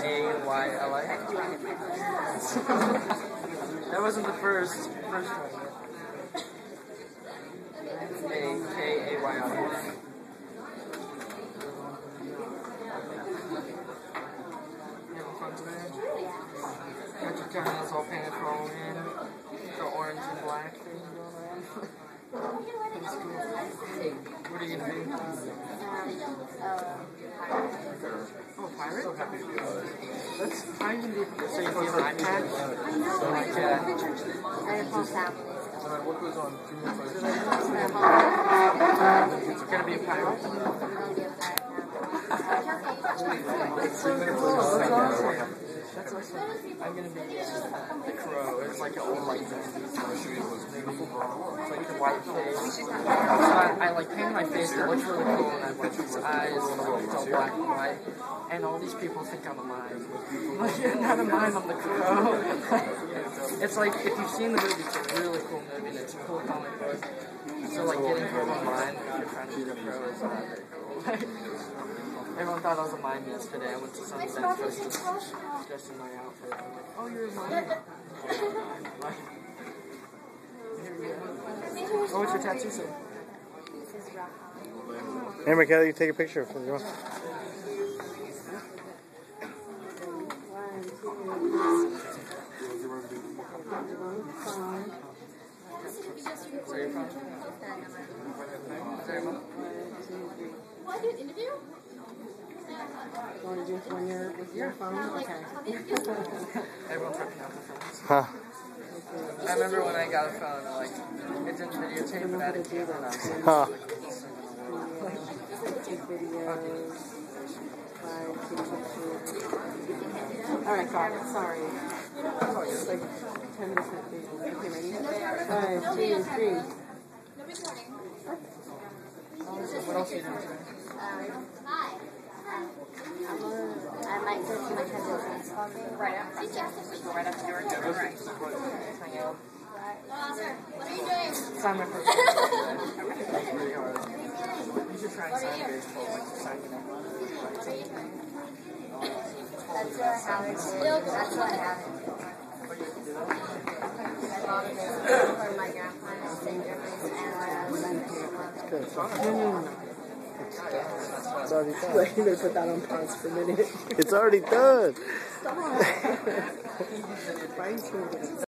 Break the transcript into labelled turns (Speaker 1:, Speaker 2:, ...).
Speaker 1: K-A-Y-L-A. That wasn't the first one. K-A-Y-L-A. Got your toenails all painted for Halloween. The orange and black thing going around. That's cool. What are you gonna be? Oh, pirate? So happy to be on it. That's how you do. So you have an iPad?
Speaker 2: I know. I took pictures. I have whole families.
Speaker 1: What goes on? It's gonna be a pirate.
Speaker 2: I'm gonna be a pirate now.
Speaker 1: That's so cool. That's awesome. That's awesome. I'm gonna be the crow. It's like an old like it's like the white face. So I like painted my face. It looks really cool, and I have like these eyes. It's all black and white. And all these people think I'm a mime. I'm not a mime. I'm the crow. It's like if you've seen the movie, it's a really cool movie. And it's a cool comic book. So like getting people in line if you're trying to be the crow is not very cool. Everyone thought I was a mime yesterday. I went to some event dressed in my outfit. I'm like, oh, you're a mime. Oh, what's your tattoo say?
Speaker 3: Hey, Michaela, you take a picture for you.
Speaker 2: What, do an interview?
Speaker 4: You want to do it when you're with your phone? Okay.
Speaker 1: Everyone's ripping out their phones.
Speaker 3: Huh.
Speaker 1: I remember when I got a phone, I like, it didn't videotape, but I had a camera and I was like,
Speaker 3: Huh.
Speaker 4: Take videos. Alright, got it. Sorry. It's like 10 different things. Okay, ready? 5, 2, 3.
Speaker 1: what else are you doing today?
Speaker 2: I might go to my cousin's baseball game. Right after. Go right after your game. Right.
Speaker 1: Hang out.
Speaker 2: What are you doing?
Speaker 1: Sign my first. It's really hard. You should try and sign baseball, like signing up.
Speaker 2: That's what happened. That's what happened. I bought it for my grandpa and St. Jeffrey's and
Speaker 3: It's already done.
Speaker 4: Like, you better put that on pause for a minute.
Speaker 3: It's already done.
Speaker 4: Stop.